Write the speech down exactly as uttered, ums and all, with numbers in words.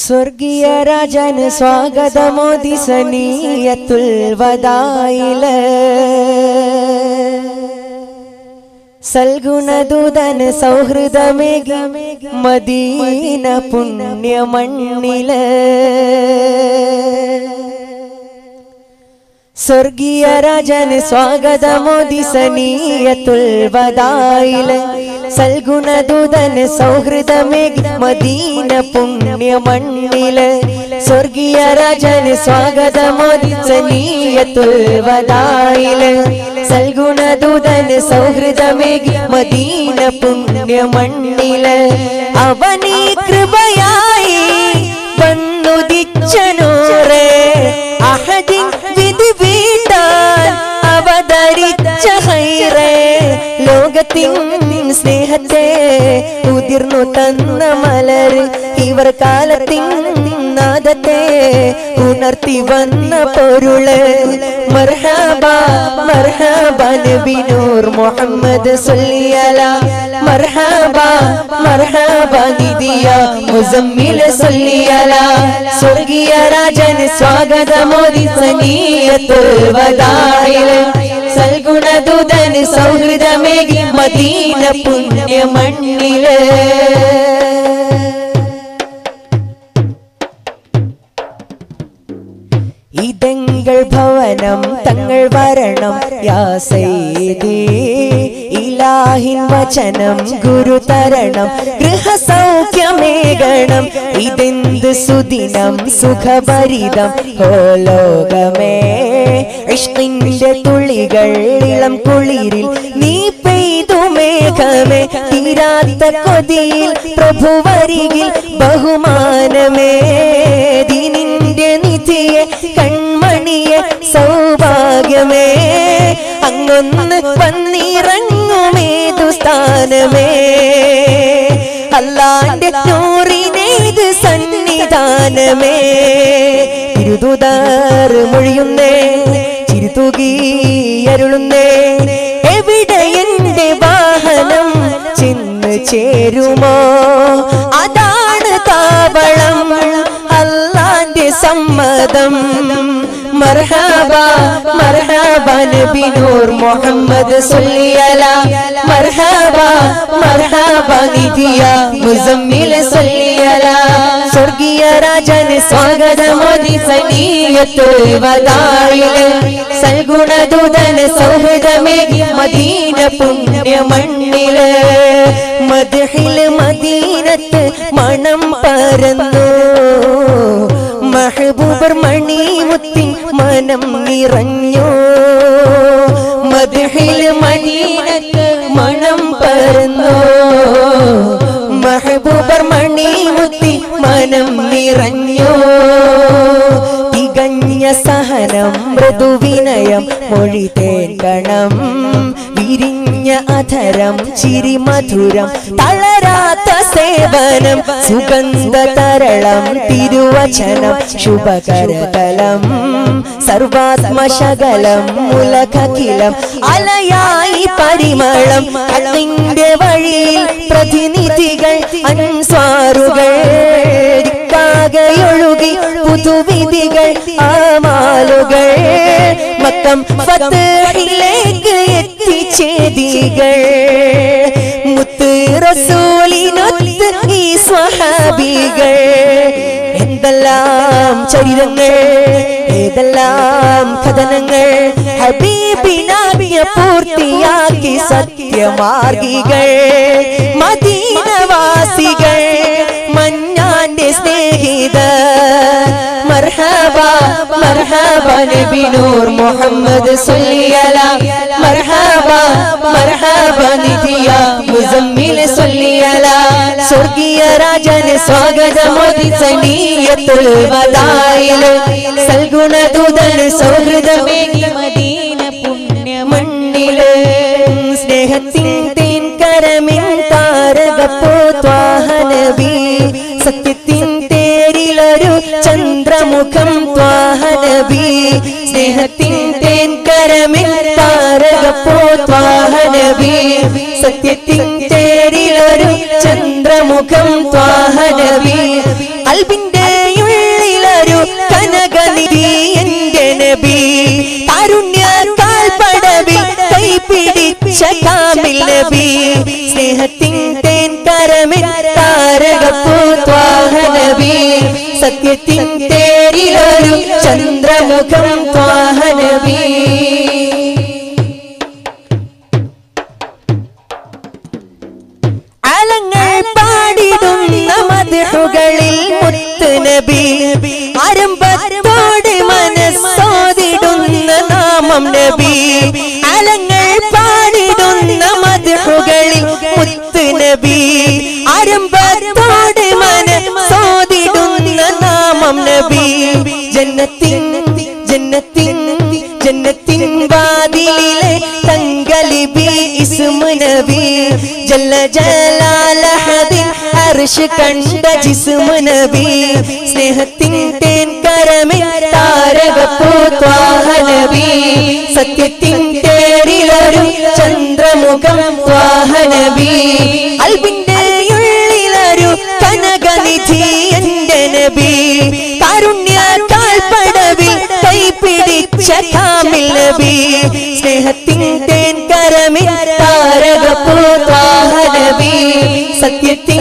സ്വർഗീയ രാജന് സ്വാഗതമോദി സനീയത്തുൽ വദായില് സൽഗുണദൂതന് സൗഹൃദമേകി മദീന പുണ്യമണ്ണില് സ്വർഗീയ രാജന് സ്വാഗതമോദി സനീയത്തുൽ വദായില് സൽഗുണദൂതന് സൗഹൃദമേകി മദീന പുണ്യമണ്ണില് സ്വർഗീയ രാജന് സ്വാഗതമോദി സനീയത്തുൽ വദായില് സൽഗുണദൂതന് സൗഹൃദമേകി മദീന പുണ്യമണ്ണില് അവനീ കൃപയായി വന്നുദിച്ച നൂറേ അഹദിൻ വിധി വീട്ടാൻ അവതരിച്ച ഹൈറേ ലോകത്തിൻ സ്നേഹത്തെ ഉതിർന്നു തന്ന മലർ ഇവർ കാലത്തിൻ നാദത്തെ ഉണർത്തി വന്ന പൊരുള് മർഹബ മർഹബ നബി നൂർ മുഹമ്മദ് സല്ലി അലാ മർഹബ മർഹബ നിദിയ മുസമ്മിൽ സല്ലി അലാ സ്വർഗീയ രാജന് സ്വാഗതമോദി സനീയത്തുൽ വദായില് സൽഗുണദൂതന് സൗഹൃദമേകി മദീന പുണ്യമണ്ണില് ഇതെങ്കൾ ഭവനം തങ്ങൾ വരണം യാ സയ്യിദി ഇലാഹിൻ വചനം ഗുരു തരണം ഗൃഹസൗഖ്യമേകണം ഇതെന്ത് സുദിനം സുഖഭരിതം ഓ ലോകമേ ഇഷ്കിന്റെ തുള്ളികൾ ഇളം കുളിരിൽ നീ പെയ്തു മേഘമേ തീരാത്ത കൊതിയിൽ പ്രഭുവരികിൽ ബഹുമാനമേ ദീനിന്റെ നിധിയെ കൺമണിയെ സൗഭാഗ്യമേ അങ്ങൊന്ന് വന്നിറങ്ങുമേതു സ്ഥാനമേ അല്ലാന്റെ നൂറിനേത് സന്നിധാനമേ തിരുതുദാർ മൊഴിയുന്നേ ചിരുതുകി അരുളുന്നേ എവിടെ എന്റെ വാഹനം ചെന്ന് ചേരുമോ അതാണ് താവളം അല്ലാന്റെ സമ്മതം മർഹബ മർഹബ നബി നൂർ മുഹമ്മദ് സല്ലി അലാ മർഹബ മർഹബ നിദിയ മുസമ്മിൽ സല്ലി അലാ സ്വർഗീയ രാജന് സ്വാഗതമോദി സനീയത്തുൽ വദായില് സൽഗുണദൂതന് സൗഹൃദമേകി മദീന പുണ്യമണ്ണില് മദ്ഹിൽ മദീനത്ത് മണം പരന്നു മഹബൂബർ മണിമുത്തിൻ മനം നിറഞ്ഞു മദ്ഹിൽ മദീനത്ത് മണം പരന്നു മഹബൂബർ മണിമുത്തിൻ മനം നിറഞ്ഞു തികഞ്ഞ സഹനം മൃദുവിനയം മൊഴി തേക്കണം വിരിഞ്ഞ അധരം ചിരി മധുരം തളരാത്ത സേവനം സുഗന്ധ തരളം തിരുവചനം ശുഭകരതലം സർവാത്മശകലം മുലഖിലം അലയായി പരിമളം അതിന്റെ വഴിയിൽ പ്രതിനിധികൾ അൻസ്വാറുകൾ ൊഴുകി പുതുവിധികൾ ആമാലുകൾ മക്കം ഫത്ഹിലേക്ക് എത്തിച്ചേദികൾ മുത്ത് റസൂലിനൊത്ത് ഈ സ്വഹാബികൾ എന്തെല്ലാം ചരിതങ്ങൾ ഏതെല്ലാം കഥനങ്ങൾ ഹബീബിനാവിയ പൂർത്തിയാക്കി സത്യമാർഗികൾ മദീനവാസികൾ മഞ്ഞാന്റെ സ്നേഹിത മർഹബ മർഹബ നബി നൂർ മുഹമ്മദ് സല്ലി അലാ മർഹബ മർഹബ നിദിയ മുസമ്മിൽ സല്ലി അലാ സ്വർഗീയ രാജന് സ്വാഗതമോദി സനീയത്തുൽ വദായില് സൽഗുണദൂതന് സൗഹൃദമേകി മദീന പുണ്യമണ്ണില് സ്നേഹത്തിൻ തേൻ കരമിൻ താരകപ്പൂ ത്വാഹ നബി സത്യത്തിൻ തേരിലൊരു ചന്ദ്രമുഖം ത്വാഹ നബി സ്നേഹത്തിൻ തേൻ കരമിൻ താരകപ്പൂ ത്വാഹ നബി സത്യത്തിൻ തേരിലൊരു ചന്ദ്രമുഖം ത്വാഹ നബി അൽബിന്റെ ത്വാഹ നബി. അലങ്ങൾ പാടിടുന്ന മദ്ഹുകളിൽ മുത്ത് നബി, ആരംഭത്തോടെ മനസ്സോതിടുന്ന നാമം നബി. അലങ്ങൾ പാടിടുന്ന മദ്ഹുകളിൽ മുത്ത് നബി, ആരംഭത്തോടെ മനസ്സോതിടുന്ന നാമം നബി. ജന്നത്തിൻ ജന്നത്തിൻ ജന്നത്തിൻ വാതിലിലെ തങ്കലിബി ഇസ്മു നബി. ജല്ല ജലാലഹദിൻ അർശ് കണ്ട ജിസ്മു നബി. സ്നേഹത്തിൻ തേൻ കരമിൽ താരകപ്പൂ ത്വാഹ നബി. സത്യത്തിൻ തേരിലൊരു ചന്ദ്രമുഖം ത്വാഹ നബി. അൽബിന്റെ ഉള്ളിലൊരു കനകനിധി എന്റെ നബി. കാരുണ്യ കാൽപ്പടവിൽ കൈപിടിച്ച കാമിൽ നബി. സ്നേഹത്തിൻ തേൻ കരമിൽ താരകപ്പൂ ത്വാഹ നബി. സത്യത്തിൻ